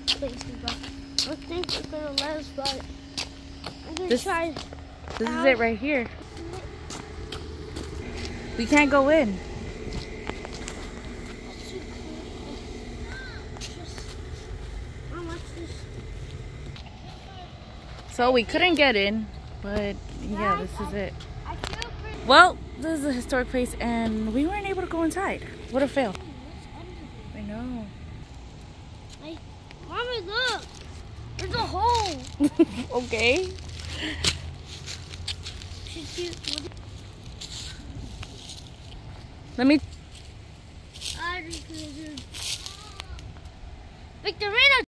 places, but I don't think it's gonna let us, but I'm gonna try. This is it right here. We can't go in. So we couldn't get in, but yeah, this is it. Well, this is a historic place and we weren't able to go inside. What a fail. I know. Mommy, look! There's a hole! Okay. Let me